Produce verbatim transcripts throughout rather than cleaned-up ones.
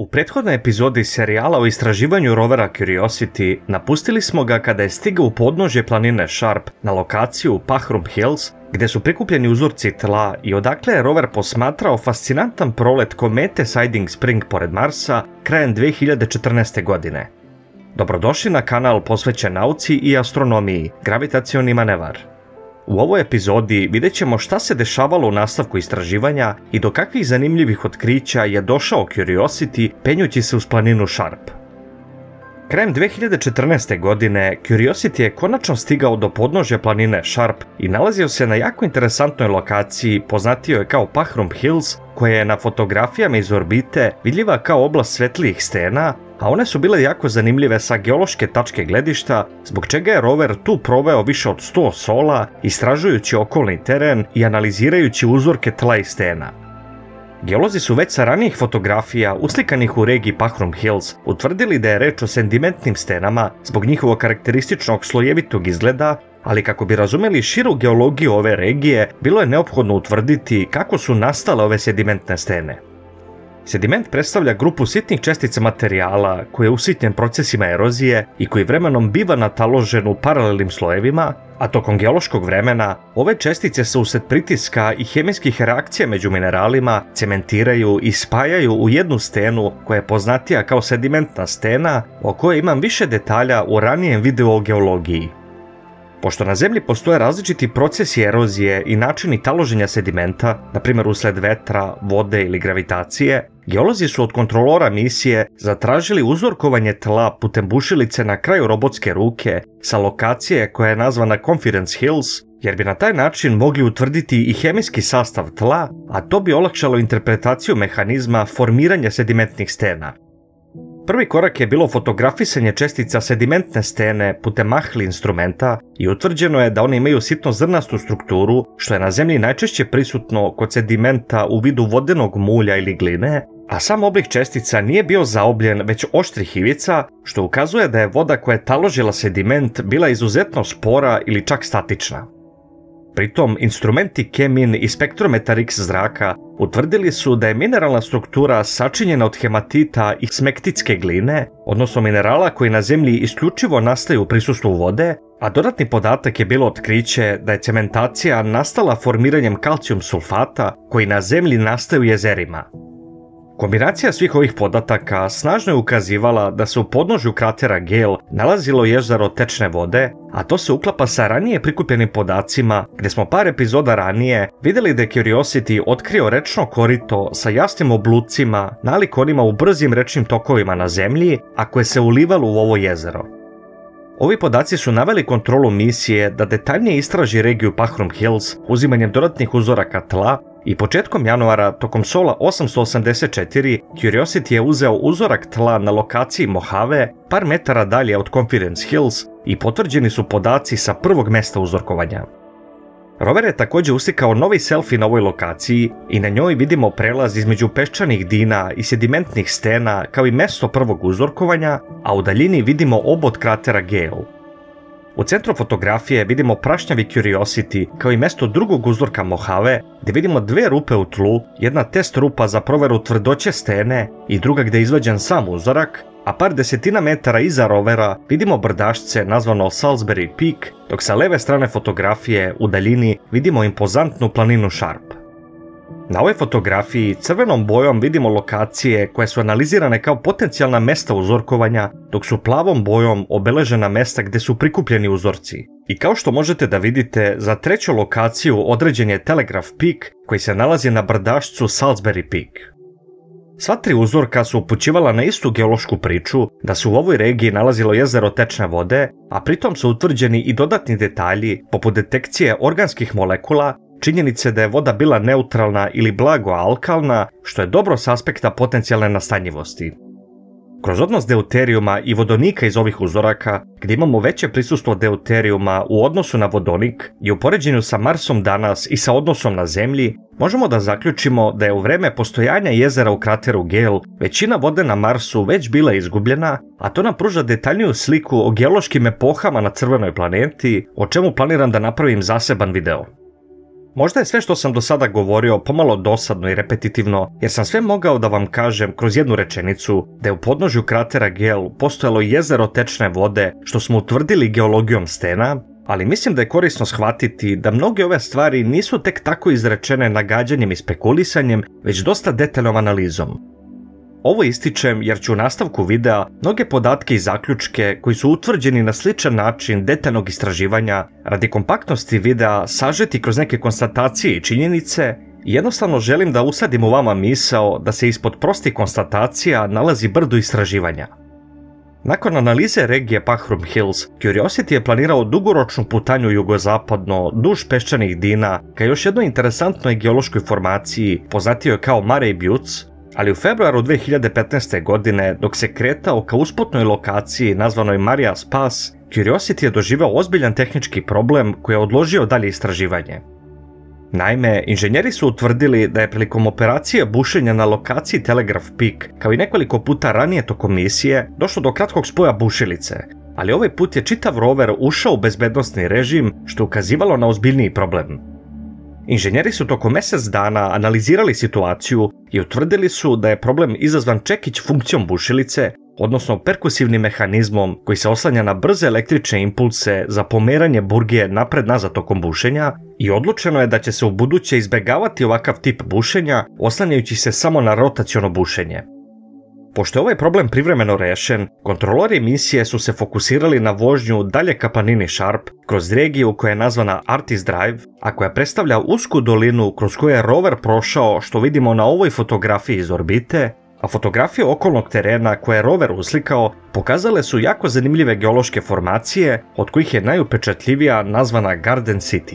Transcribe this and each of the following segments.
U prethodnoj epizodi serijala o istraživanju rovera Curiosity napustili smo ga kada je stigao u podnožje planine Sharp na lokaciju Pahrump Hills, gdje su prikupljeni uzorci tla i odakle je rover posmatrao fascinantan prolet komete Siding Spring pored Marsa krajem dvije hiljade četrnaeste. godine. Dobrodošli na kanal posvećen nauci i astronomiji, gravitacioni manevar. U ovoj epizodi vidjet ćemo šta se dešavalo u nastavku istraživanja i do kakvih zanimljivih otkrića je došao Curiosity penjući se uz planinu Sharp. Krajem dvije hiljade četrnaeste. godine Curiosity je konačno stigao do podnožja planine Sharp i nalazio se na jako interesantnoj lokaciji poznatijoj kao Pahrump Hills, koja je na fotografijama iz orbite vidljiva kao oblast svetlijih stena, a one su bile jako zanimljive sa geološke tačke gledišta, zbog čega je rover tu proveo više od sto sola, istražujući okolni teren i analizirajući uzorke tla i stena. Geolozi su već sa ranijih fotografija uslikanih u regiji Pahrump Hills utvrdili da je reč o sedimentnim stenama zbog njihovog karakterističnog slojevitog izgleda, ali kako bi razumjeli širu geologiju ove regije, bilo je neophodno utvrditi kako su nastale ove sedimentne stene. Sediment predstavlja grupu sitnih čestica materijala koji je usitnjen procesima erozije i koji vremenom biva nataložen u paralelnim slojevima, a tokom geološkog vremena ove čestice se usred pritiska i hemijskih reakcija među mineralima cementiraju i spajaju u jednu stenu koja je poznatija kao sedimentna stena, o kojoj imam više detalja u ranijem videu o geologiji. Pošto na Zemlji postoje različiti procesi erozije i načini taloženja sedimenta, na primjer usled vetra, vode ili gravitacije, geolozi su od kontrolora misije zatražili uzorkovanje tla putem bušilice na kraju robotske ruke sa lokacije koja je nazvana Conference Hills, jer bi na taj način mogli utvrditi i hemijski sastav tla, a to bi olakšalo interpretaciju mehanizma formiranja sedimentnih stena. Prvi korak je bilo fotografisanje čestica sedimentne stene putem Mahli instrumenta i utvrđeno je da one imaju sitno zrnastu strukturu, što je na Zemlji najčešće prisutno kod sedimenta u vidu vodenog mulja ili gline, a sam oblik čestica nije bio zaobljen već oštrih ivica, što ukazuje da je voda koja je taložila sediment bila izuzetno spora ili čak statična. Pritom, instrumenti Chemin i spektrometar X zraka utvrdili su da je mineralna struktura sačinjena od hematita i smektitske gline, odnosno minerala koji na Zemlji isključivo nastaju u prisustvu vode, a dodatni podatak je bilo otkriće da je cementacija nastala formiranjem kalcijum sulfata koji na Zemlji nastaju u jezerima. Kombinacija svih ovih podataka snažno je ukazivala da se u podnožju kratera Gale nalazilo jezero tečne vode, a to se uklapa sa ranije prikupljenim podacima gdje smo par epizoda ranije vidjeli da je Curiosity otkrio rečno korito sa jasnim oblucima nalik onima u brzim rečnim tokovima na Zemlji, a koje se ulivalo u ovo jezero. Ovi podaci su naveli kontrolu misije da detaljnije istraži regiju Pahrump Hills uzimanjem dodatnih uzoraka tla i početkom januara tokom sola osamsto osamdeset četiri Curiosity je uzeo uzorak tla na lokaciji Mojave par metara dalje od Conference Hills i potvrđeni su podaci sa prvog mesta uzorkovanja. Rover je također uslikao novi selfie na ovoj lokaciji i na njoj vidimo prelaz između peščanih dina i sedimentnih stena kao i mesto prvog uzorkovanja, a u daljini vidimo obod kratera Gale. U centru fotografije vidimo prašnjavi Curiosity kao i mesto drugog uzorka Mojave, gdje vidimo dve rupe u tlu, jedna test rupa za proveru tvrdoće stene i druga gdje je izvađen sam uzorak, a par desetina metara iza rovera vidimo brdašce nazvano Salisbury Peak, dok sa leve strane fotografije u daljini vidimo impozantnu planinu Sharp. Na ovoj fotografiji crvenom bojom vidimo lokacije koje su analizirane kao potencijalna mesta uzorkovanja, dok su plavom bojom obeležena mesta gdje su prikupljeni uzorci. I kao što možete da vidite, za treću lokaciju određen je Telegraph Peak koji se nalazi na brdašcu Salisbury Peak. Sva tri uzorka su upućivala na istu geološku priču, da se u ovoj regiji nalazilo jezero tečne vode, a pritom su utvrđeni i dodatni detalji poput detekcije organskih molekula, činjenice da je voda bila neutralna ili blago alkalna, što je dobro s aspekta potencijalne nastanjivosti. Kroz odnos deuterijuma i vodonika iz ovih uzoraka, gdje imamo veće prisustvo deuterijuma u odnosu na vodonik i u poređenju sa Marsom danas i sa odnosom na Zemlji, možemo da zaključimo da je u vreme postojanja jezera u krateru Gale većina vode na Marsu već bila izgubljena, a to nam pruža detaljniju sliku o geološkim epohama na crvenoj planeti, o čemu planiram da napravim zaseban video. Možda je sve što sam do sada govorio pomalo dosadno i repetitivno, jer sam sve mogao da vam kažem kroz jednu rečenicu da je u podnožju kratera Gale postojalo jezero tečne vode što smo utvrdili geologijom stena, ali mislim da je korisno shvatiti da mnoge ove stvari nisu tek tako izrečene nagađanjem i spekulisanjem, već dosta detaljnom analizom. Ovo ističem jer ću u nastavku videa mnoge podatke i zaključke koji su utvrđeni na sličan način detaljnog istraživanja radi kompaktnosti videa sažeti kroz neke konstatacije i činjenice i jednostavno želim da usadim u vama misao da se ispod prostih konstatacija nalazi brdo istraživanja. Nakon analize regije Pahrum Hills, Curiosity je planirao dugoročnu putanju jugozapadno duž peščanih dina ka još jednoj interesantnoj geološkoj formaciji poznatijoj kao Murray Buttes, ali u februaru dve hiljade petnaeste. godine, dok se kretao ka usputnoj lokaciji nazvanoj Marias Pass, Curiosity je doživeo ozbiljan tehnički problem koji je odložio dalje istraživanje. Naime, inženjeri su utvrdili da je prilikom operacije bušenja na lokaciji Telegraph Peak, kao i nekoliko puta ranije tokom misije, došlo do kratkog spoja bušilice, ali ovaj put je čitav rover ušao u bezbednosni režim, što je ukazivalo na ozbiljniji problem. Inženjeri su tokom mjesec dana analizirali situaciju i utvrdili su da je problem izazvan čekić funkcijom bušilice, odnosno perkusivnim mehanizmom koji se oslanja na brze električne impulse za pomeranje burgije napred-nazad tokom bušenja i odlučeno je da će se u buduće izbjegavati ovakav tip bušenja oslanjajući se samo na rotaciono bušenje. Pošto je ovaj problem privremeno rešen, kontrolori misije su se fokusirali na vožnju dalje ka planini Sharp kroz regiju koja je nazvana Artis Drive, a koja predstavlja usku dolinu kroz koju je rover prošao što vidimo na ovoj fotografiji iz orbite, a fotografije okolnog terena koje je rover uslikao pokazale su jako zanimljive geološke formacije, od kojih je najupečatljivija nazvana Garden City.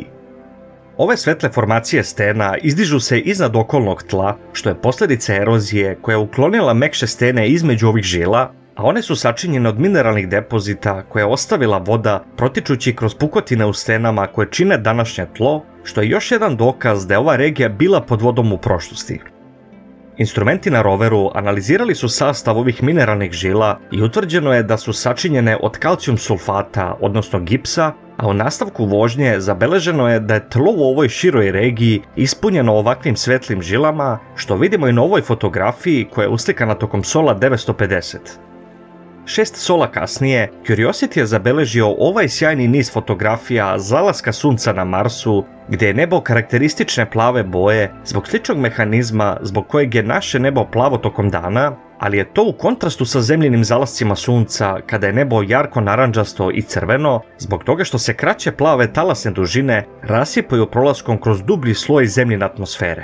Ove svetle formacije stena izdižu se iznad okolnog tla, što je posljedica erozije koja je uklonila mekše stene između ovih žila, a one su sačinjene od mineralnih depozita koje je ostavila voda protičući kroz pukotine u stenama koje čine današnje tlo, što je još jedan dokaz da je ova regija bila pod vodom u prošlosti. Instrumenti na roveru analizirali su sastav ovih mineralnih žila i utvrđeno je da su sačinjene od kalcijum sulfata, odnosno gipsa, a u nastavku vožnje zabeleženo je da je tlo u ovoj široj regiji ispunjeno ovakvim svetlim žilama, što vidimo i na ovoj fotografiji koja je uslikana tokom sola devetsto pedeset. Šest sola kasnije, Curiosity je zabeležio ovaj sjajni niz fotografija zalaska sunca na Marsu, gdje je nebo karakteristične plave boje zbog sličnog mehanizma zbog kojeg je naše nebo plavo tokom dana, ali je to u kontrastu sa zemljinim zalascima sunca kada je nebo jarko narandžasto i crveno, zbog toga što se kraće plave talasne dužine rasipaju prolaskom kroz dublji sloj zemljine atmosfere.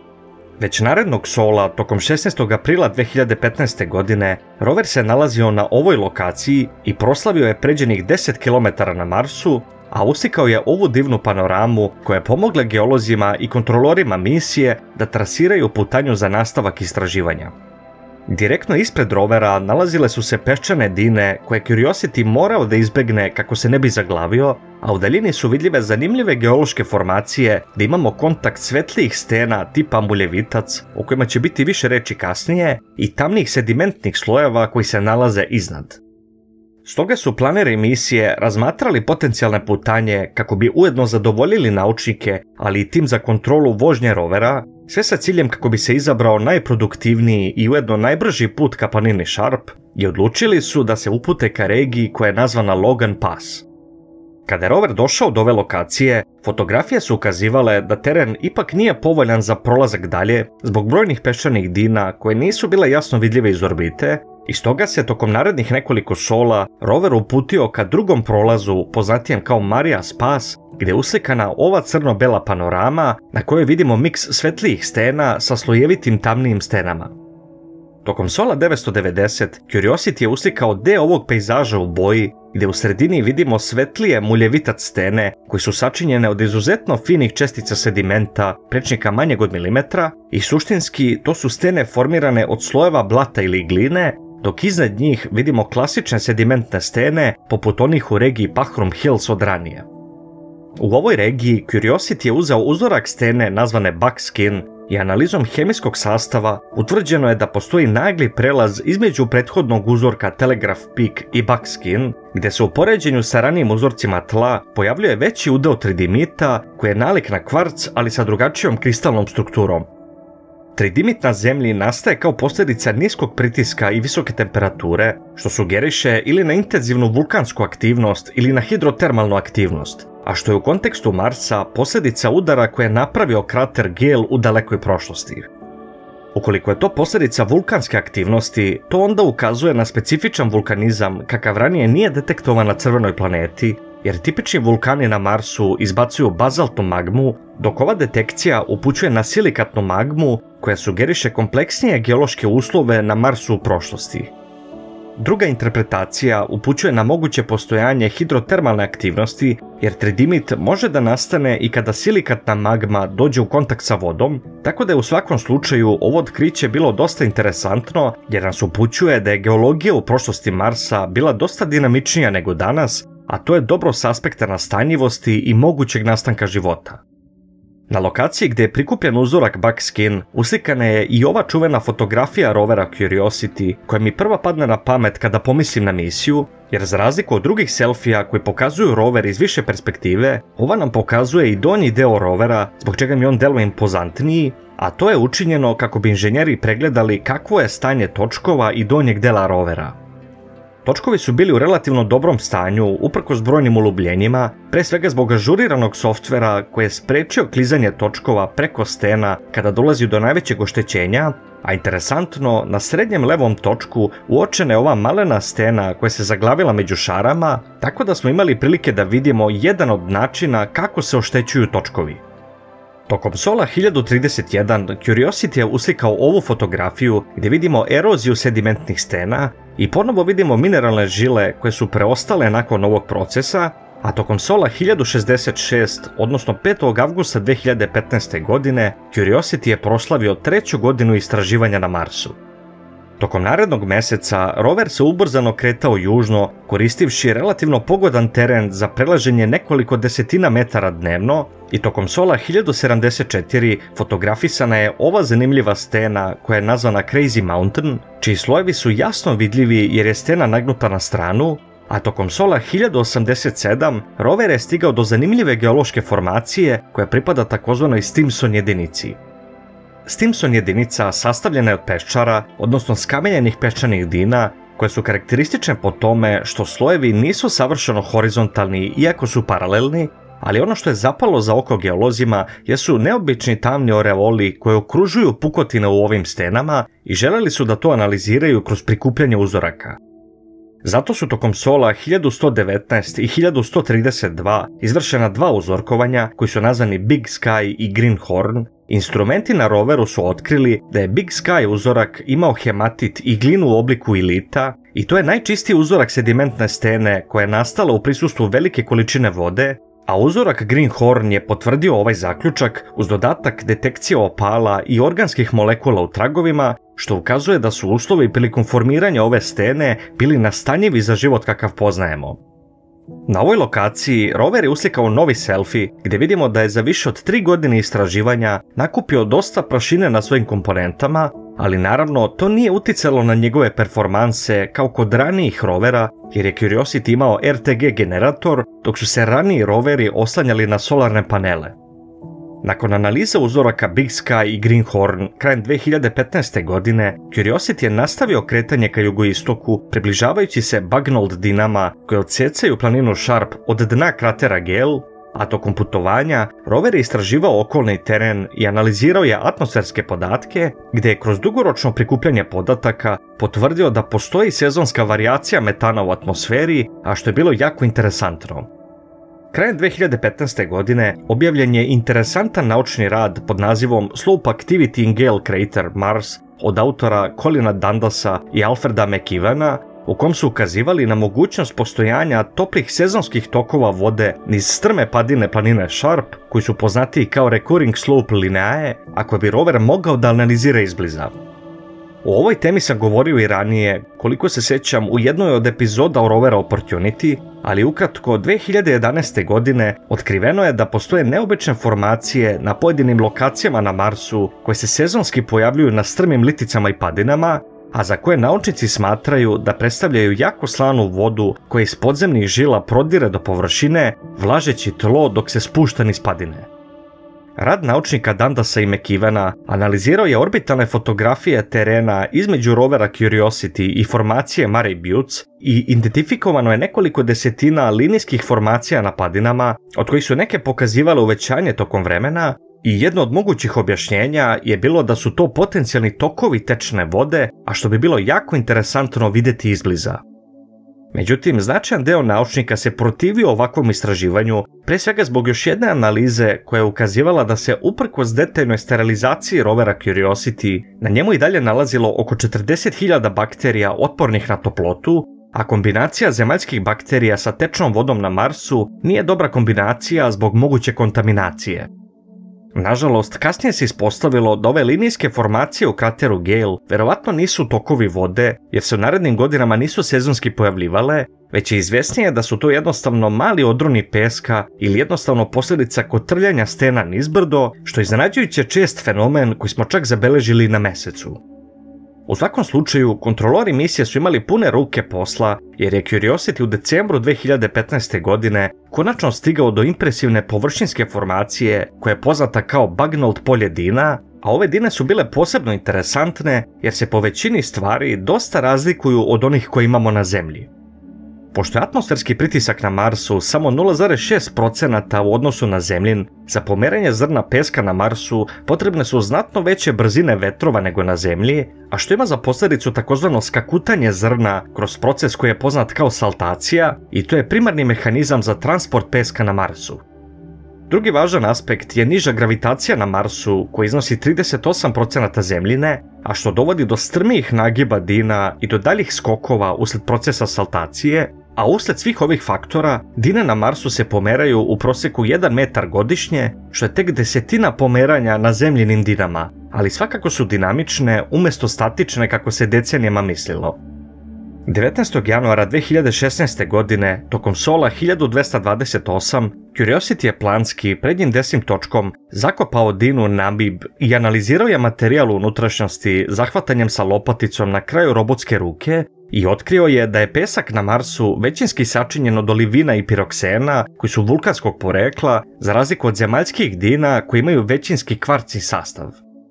Već narednog sola, tokom šesnaestog aprila dve hiljade petnaeste. godine, rover se nalazio na ovoj lokaciji i proslavio je pređenih deset kilometara na Marsu, a uslikao je ovu divnu panoramu koja je pomogla geolozima i kontrolorima misije da trasiraju putanju za nastavak istraživanja. Direktno ispred rovera nalazile su se peščane dine koje Curiosity morao da izbegne kako se ne bi zaglavio, a u daljini su vidljive zanimljive geološke formacije gdje imamo kontakt svetlijih stena tipa muljevitac, o kojima će biti više reči kasnije, i tamnih sedimentnih slojeva koji se nalaze iznad. Stoga su planeri misije razmatrali potencijalne putanje kako bi ujedno zadovoljili naučnike, ali i tim za kontrolu vožnje rovera, sve sa ciljem kako bi se izabrao najproduktivniji i ujedno najbrži put ka planini Sharp, i odlučili su da se upute ka regiji koja je nazvana Logan Pass. Kada je rover došao do ove lokacije, fotografije su ukazivale da teren ipak nije povoljan za prolazak dalje zbog brojnih peščanih dina koje nisu bile jasno vidljive iz orbite, i stoga se tokom narednih nekoliko sola rover uputio ka drugom prolazu poznatijem kao Marias Pass, gdje je uslikana ova crno-bela panorama na kojoj vidimo miks svetlijih stena sa slojevitim tamnijim stenama. Tokom sola devetsto devedeset Curiosity je uslikao deo ovog pejzaža u boji, gdje u sredini vidimo svetlije muljevitac stene koji su sačinjene od izuzetno finih čestica sedimenta, prečnika manjeg od milimetra, i suštinski to su stene formirane od slojeva blata ili gline, dok iznad njih vidimo klasične sedimentne stene poput onih u regiji Pahrum Hills od ranije. U ovoj regiji Curiosity je uzeo uzorak stene nazvane Buckskin, i analizom hemijskog sastava utvrđeno je da postoji nagli prelaz između prethodnog uzorka Telegraph Peak i Buckskin, gdje se u poređenju sa ranijim uzorcima tla pojavljuje veći udeo tridimita koji je nalik na kvarc, ali sa drugačijom kristalnom strukturom. Tridimit na Zemlji nastaje kao posljedica niskog pritiska i visoke temperature, što sugeriše ili na intenzivnu vulkansku aktivnost ili na hidrotermalnu aktivnost, a što je u kontekstu Marsa posljedica udara koje je napravio krater Gale u dalekoj prošlosti. Ukoliko je to posljedica vulkanske aktivnosti, to onda ukazuje na specifičan vulkanizam kakav ranije nije detektovan na crvenoj planeti, jer tipični vulkani na Marsu izbacuju bazaltnu magmu, dok ova detekcija upućuje na silikatnu magmu koja sugeriše kompleksnije geološke uslove na Marsu u prošlosti. Druga interpretacija upućuje na moguće postojanje hidrotermalne aktivnosti, jer tridimit može da nastane i kada silikatna magma dođe u kontakt sa vodom, tako da je u svakom slučaju ovo otkriće bilo dosta interesantno, jer nas upućuje da je geologija u prošlosti Marsa bila dosta dinamičnija nego danas, a to je dobro s aspekta nastanjivosti i mogućeg nastanka života. Na lokaciji gdje je prikupljen uzorak Buckskin uslikana je i ova čuvena fotografija rovera Curiosity, koja mi prva padne na pamet kada pomislim na misiju, jer za razliku od drugih selfija koji pokazuju rover iz više perspektive, ova nam pokazuje i donji deo rovera, zbog čega mi on deluje impozantniji, a to je učinjeno kako bi inženjeri pregledali kakvo je stanje točkova i donjeg dela rovera. Točkovi su bili u relativno dobrom stanju, uprkos brojnim ulubljenjima, pre svega zbog ažuriranog softvera koji je sprečio klizanje točkova preko stena kada dolazi do najvećeg oštećenja, a interesantno, na srednjem levom točku uočena je ova malena stena koja se zaglavila među šarama, tako da smo imali prilike da vidimo jedan od načina kako se oštećuju točkovi. Tokom sola hiljadu trideset jedan Curiosity je uslikao ovu fotografiju gdje vidimo eroziju sedimentnih stena i ponovo vidimo mineralne žile koje su preostale nakon ovog procesa, a tokom sola hiljadu šezdeset šest, odnosno petog avgusta dve hiljade petnaeste. godine, Curiosity je proslavio treću godinu istraživanja na Marsu. Tokom narednog meseca rover se ubrzano kretao južno, koristivši relativno pogodan teren za prelaženje nekoliko desetina metara dnevno, i tokom sola hiljadu sedamdeset četiri fotografisana je ova zanimljiva stena koja je nazvana Crazy Mountain, čiji slojevi su jasno vidljivi jer je stena nagnuta na stranu, a tokom sola hiljadu osamdeset sedam rover je stigao do zanimljive geološke formacije koja pripada takozvanoj Stimson jedinici. Stimson jedinica sastavljena je od peščara, odnosno skamenjenih peščanih dina, koje su karakteristične po tome što slojevi nisu savršeno horizontalni iako su paralelni, ali ono što je zapalo za oko geolozima jesu neobični tamni oreoli koje okružuju pukotine u ovim stenama i želeli su da to analiziraju kroz prikupljanje uzoraka. Zato su tokom sola hiljadu sto devetnaest i hiljadu sto trideset dva izvršena dva uzorkovanja koji su nazvani Big Sky i Greenhorn. Instrumenti na roveru su otkrili da je Big Sky uzorak imao hematit i glinu u obliku ilita i to je najčistiji uzorak sedimentne stene koja je nastala u prisustvu velike količine vode, a uzorak Greenhorn je potvrdio ovaj zaključak uz dodatak detekcije opala i organskih molekula u tragovima, što ukazuje da su uslovi prilikom formiranja ove stene bili nastanjivi za život kakav poznajemo. Na ovoj lokaciji rover je uslikao novi selfie gdje vidimo da je za više od tri godine istraživanja nakupio dosta prašine na svojim komponentama, ali naravno to nije uticalo na njegove performanse kao kod ranijih rovera, jer je Curiosity imao R T G generator, dok su se raniji roveri oslanjali na solarne panele. Nakon analize uzoraka Big Sky i Greenhorn krajem dve hiljade petnaeste. godine, Curiosity je nastavio kretanje ka jugoistoku, približavajući se Bagnold dinama koje odsecaju planinu Sharp od dna kratera Gale, a tokom putovanja rover je istraživao okolni teren i analizirao je atmosferske podatke, gdje je kroz dugoročno prikupljanje podataka potvrdio da postoji sezonska varijacija metana u atmosferi, a što je bilo jako interesantno. Krajem dve hiljade petnaeste. godine objavljen je interesantan naučni rad pod nazivom Slope Activity in Gale Crater Mars od autora Colina Dundasa i Alfreda McEvana, u kom su ukazivali na mogućnost postojanja toplih sezonskih tokova vode niz strme padine planine Sharp, koji su poznatiji kao Recurring Slope Lineae, a koje bi rover mogao da analizira izbliza. O ovoj temi sam govorio i ranije, koliko se sjećam, u jednoj od epizoda o rovera Opportunity, ali ukratko dvije hiljade jedanaeste. godine otkriveno je da postoje neobične formacije na pojedinim lokacijama na Marsu koje se sezonski pojavljuju na strmim liticama i padinama, a za koje naučnici smatraju da predstavljaju jako slanu vodu koja iz podzemnih žila prodire do površine, vlažeći tlo dok se spušta niz padine. Rad naučnika Dandasa i McEvena analizirao je orbitalne fotografije terena između rovera Curiosity i formacije Murray Buttes i identifikovano je nekoliko desetina linijskih formacija na padinama, od kojih su neke pokazivale uvećanje tokom vremena, i jedno od mogućih objašnjenja je bilo da su to potencijalni tokovi tečne vode, a što bi bilo jako interesantno vidjeti izbliza. Međutim, značajan deo naučnika se protivio ovakvom istraživanju, pre svega zbog još jedne analize koja je ukazivala da se uprkos detaljnoj sterilizaciji rovera Curiosity na njemu i dalje nalazilo oko četrdeset hiljada bakterija otpornih na toplotu, a kombinacija zemaljskih bakterija sa tečnom vodom na Marsu nije dobra kombinacija zbog moguće kontaminacije. Nažalost, kasnije se ispostavilo da ove linijske formacije u krateru Gale verovatno nisu tokovi vode, jer se u narednim godinama nisu sezonski pojavljivale, već je izvjesnije da su to jednostavno mali odroni peska ili jednostavno posljedica kotrljanja stena nizbrdo, što je iznenađujuće čest fenomen koji smo čak zabeležili na Mesecu. U svakom slučaju, kontrolori misije su imali pune ruke posla, jer je Curiosity u decembru dvije hiljade petnaeste. godine konačno stigao do impresivne površinske formacije koja je poznata kao Bagnold polje Dina, a ove dine su bile posebno interesantne jer se po većini stvari dosta razlikuju od onih koje imamo na Zemlji. Pošto je atmosferski pritisak na Marsu samo nula zarez šest posto u odnosu na Zemljin, za pomeranje zrna peska na Marsu potrebne su znatno veće brzine vetrova nego na Zemlji, a što ima za posljedicu takozvano skakutanje zrna kroz proces koji je poznat kao saltacija, i to je primarni mehanizam za transport peska na Marsu. Drugi važan aspekt je niža gravitacija na Marsu koja iznosi trideset osam posto Zemljine, a što dovodi do strmijih nagiba Dina i do daljih skokova uslijed procesa saltacije, a uslijed svih ovih faktora, Dine na Marsu se pomeraju u prosjeku jedan metar godišnje, što je tek desetina pomeranja na Zemljinim dinama, ali svakako su dinamične umjesto statične kako se decenijama mislilo. devetnaestog januara dvije hiljade šesnaeste. godine, tokom sola hiljadu dvesta dvadeset osam, Curiosity je planski prednjim desnim točkom zakopao Dinu Namib i analizirao je materijal u unutrašnjosti zahvatanjem sa lopaticom na kraju robotske ruke i otkrio je da je pesak na Marsu većinski sačinjen od olivina i piroksena koji su vulkanskog porekla, za razliku od zemaljskih dina koji imaju većinski kvarcni sastav.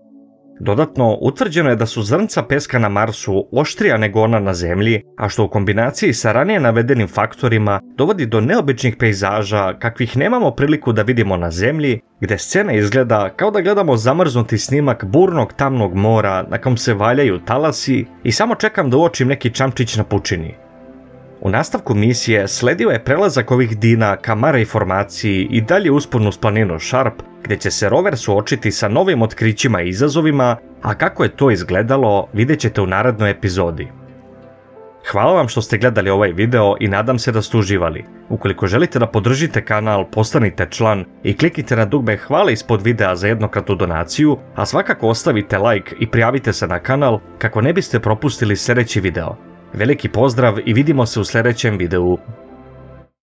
Dodatno, utvrđeno je da su zrnca peska na Marsu oštrija nego ona na Zemlji, a što u kombinaciji sa ranije navedenim faktorima dovodi do neobičnih pejzaža kakvih nemamo priliku da vidimo na Zemlji, gdje scena izgleda kao da gledamo zamrznuti snimak burnog tamnog mora na kom se valjaju talasi i samo čekam da uočim neki čamčić na pučini. U nastavku misije sledio je prelazak ovih dina ka Murray formaciji i dalje uspon uz planinu Sharp, gdje će se rover suočiti sa novim otkrićima i izazovima, a kako je to izgledalo vidjet ćete u narednoj epizodi. Hvala vam što ste gledali ovaj video i nadam se da ste uživali. Ukoliko želite da podržite kanal, postanite član i kliknite na dugme hvale ispod videa za jednokratnu donaciju, a svakako ostavite like i prijavite se na kanal kako ne biste propustili sljedeći video. Veliki pozdrav i vidimo se u sljedećem videu.